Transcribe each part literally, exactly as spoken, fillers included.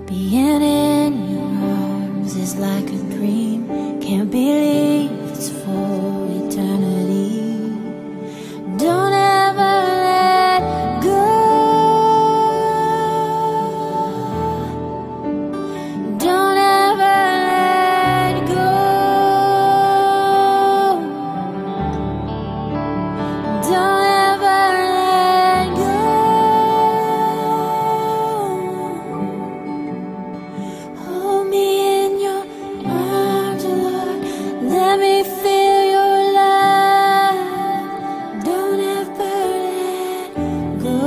Being in your arms is like a dream. Can't believe it's for eternity. Don't ever let go. Don't ever let go. Don't ever let go. Hold me in your arms, Lord. Let me feel your love. Don't ever let go.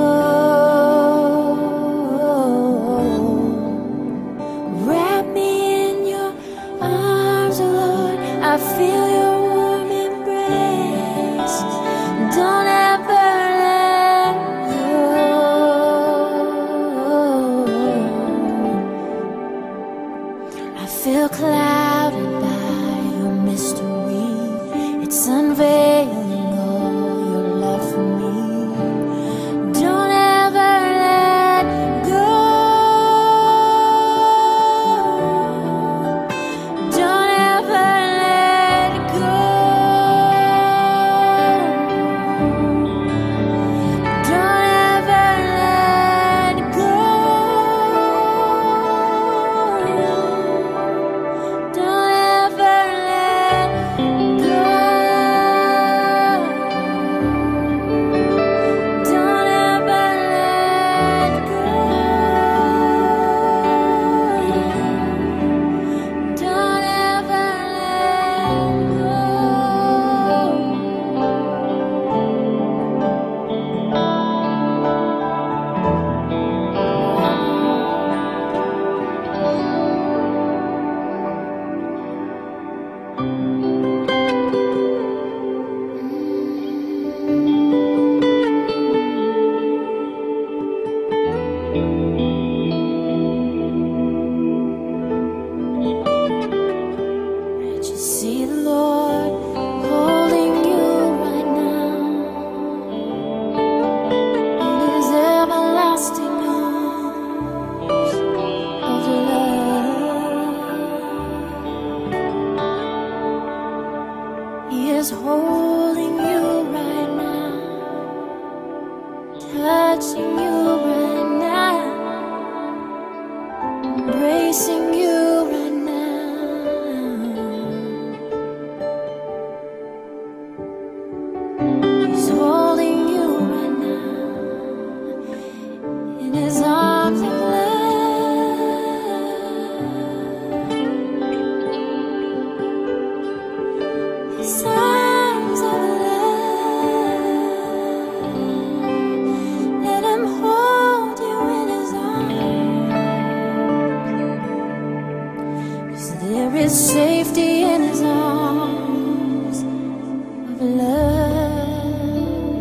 Wrap me in your arms, Lord. I feel your warm embrace. Don't ever let go. I feel clouded by your mystery. It's unveiling all your love for me. Don't ever let go. Don't ever let go. Don't ever let go. Don't ever let go. Don't ever let go. Don't ever Just see the Lord holding you right now in His everlasting arms of love. He is holding you right now, touching you right now, embracing you right now. He's holding you right now in His arms of love. His arms of love. Let Him hold you in His arms. 'Cause there is safety in His arms of love.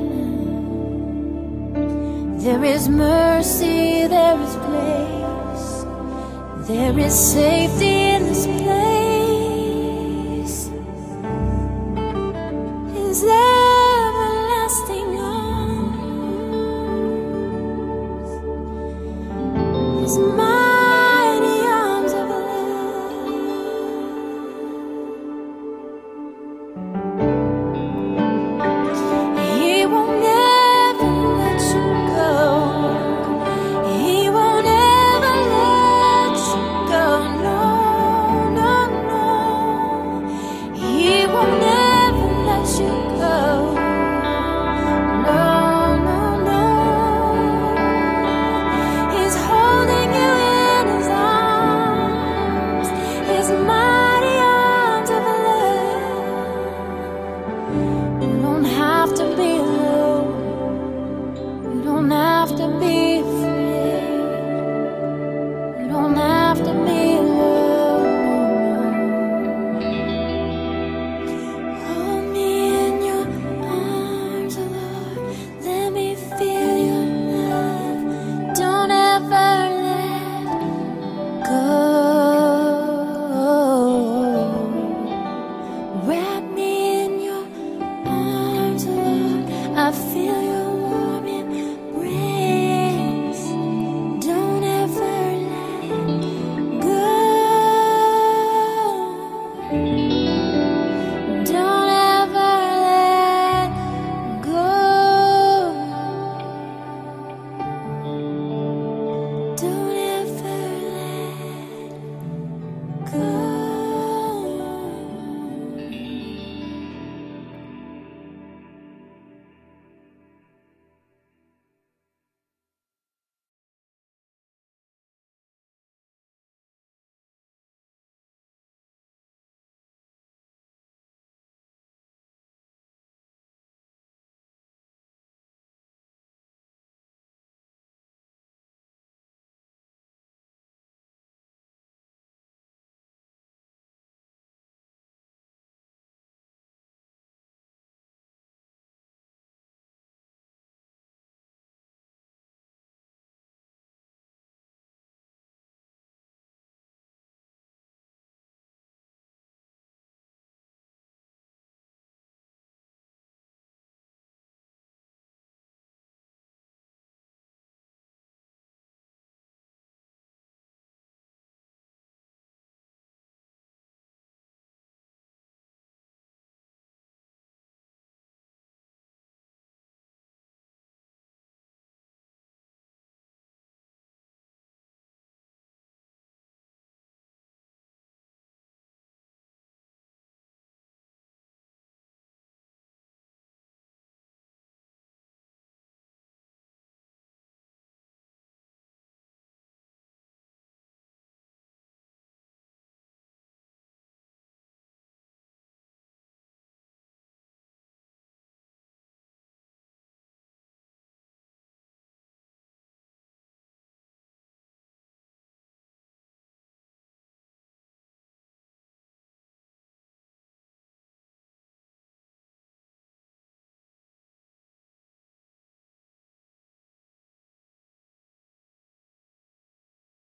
There is mercy, there is grace, there is safety